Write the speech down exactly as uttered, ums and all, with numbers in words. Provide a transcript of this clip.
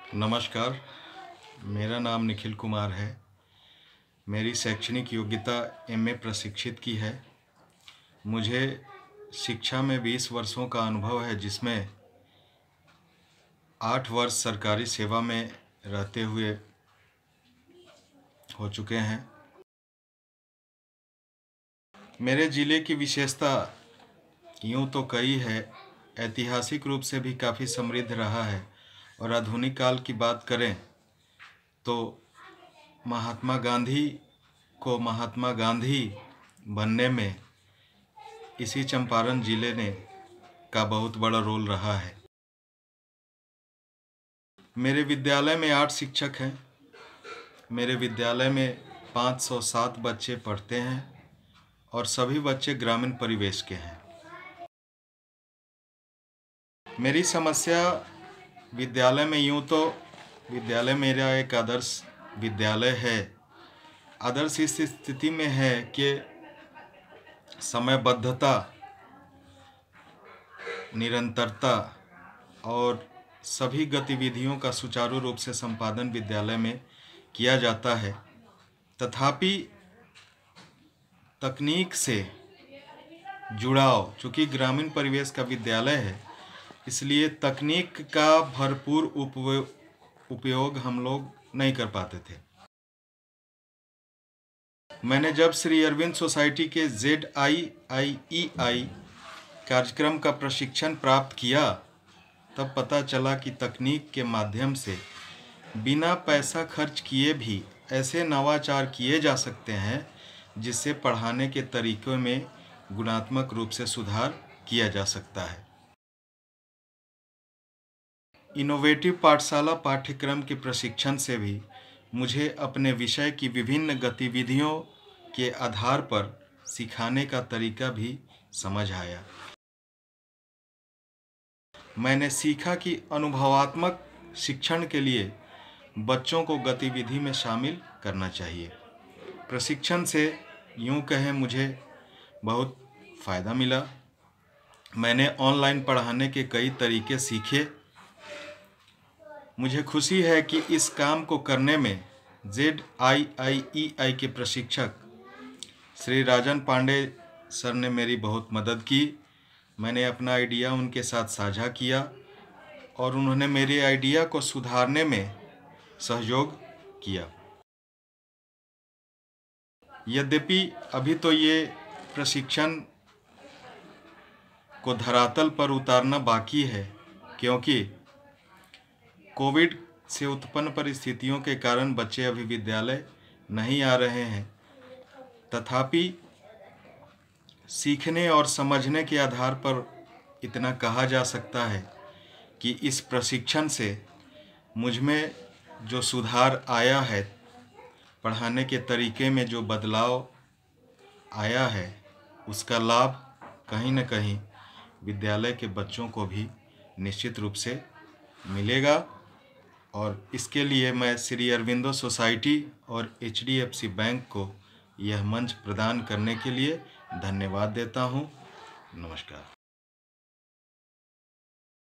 नमस्कार, मेरा नाम निखिल कुमार है। मेरी शैक्षणिक योग्यता एमए प्रशिक्षित की है। मुझे शिक्षा में बीस वर्षों का अनुभव है, जिसमें आठ वर्ष सरकारी सेवा में रहते हुए हो चुके हैं। मेरे ज़िले की विशेषता यूँ तो कई है। ऐतिहासिक रूप से भी काफ़ी समृद्ध रहा है, और आधुनिक काल की बात करें तो महात्मा गांधी को महात्मा गांधी बनने में इसी चंपारण ज़िले ने का बहुत बड़ा रोल रहा है। मेरे विद्यालय में आठ शिक्षक हैं। मेरे विद्यालय में पाँच सौ सात बच्चे पढ़ते हैं, और सभी बच्चे ग्रामीण परिवेश के हैं। मेरी समस्या विद्यालय में यूँ तो विद्यालय मेरा एक आदर्श विद्यालय है। आदर्श इस स्थिति में है कि समयबद्धता, निरंतरता और सभी गतिविधियों का सुचारू रूप से संपादन विद्यालय में किया जाता है। तथापि तकनीक से जुड़ाव, चूँकि ग्रामीण परिवेश का विद्यालय है, इसलिए तकनीक का भरपूर उपयोग हम लोग नहीं कर पाते थे। मैंने जब श्री अरविंद सोसाइटी के Z I I E I कार्यक्रम का प्रशिक्षण प्राप्त किया, तब पता चला कि तकनीक के माध्यम से बिना पैसा खर्च किए भी ऐसे नवाचार किए जा सकते हैं जिससे पढ़ाने के तरीक़ों में गुणात्मक रूप से सुधार किया जा सकता है। इनोवेटिव पाठशाला पाठ्यक्रम के प्रशिक्षण से भी मुझे अपने विषय की विभिन्न गतिविधियों के आधार पर सिखाने का तरीका भी समझ आया। मैंने सीखा कि अनुभवात्मक शिक्षण के लिए बच्चों को गतिविधि में शामिल करना चाहिए। प्रशिक्षण से यूँ कहें मुझे बहुत फ़ायदा मिला। मैंने ऑनलाइन पढ़ाने के कई तरीके सीखे। मुझे खुशी है कि इस काम को करने में जेड आई आई ई आई के प्रशिक्षक श्री राजन पांडे सर ने मेरी बहुत मदद की। मैंने अपना आइडिया उनके साथ साझा किया, और उन्होंने मेरे आइडिया को सुधारने में सहयोग किया। यद्यपि अभी तो ये प्रशिक्षण को धरातल पर उतारना बाकी है, क्योंकि कोविड से उत्पन्न परिस्थितियों के कारण बच्चे अभी विद्यालय नहीं आ रहे हैं। तथापि सीखने और समझने के आधार पर इतना कहा जा सकता है कि इस प्रशिक्षण से मुझ में जो सुधार आया है, पढ़ाने के तरीके में जो बदलाव आया है, उसका लाभ कहीं न कहीं विद्यालय के बच्चों को भी निश्चित रूप से मिलेगा। और इसके लिए मैं श्री अरविंदो सोसाइटी और H D F C bank को यह मंच प्रदान करने के लिए धन्यवाद देता हूँ। नमस्कार।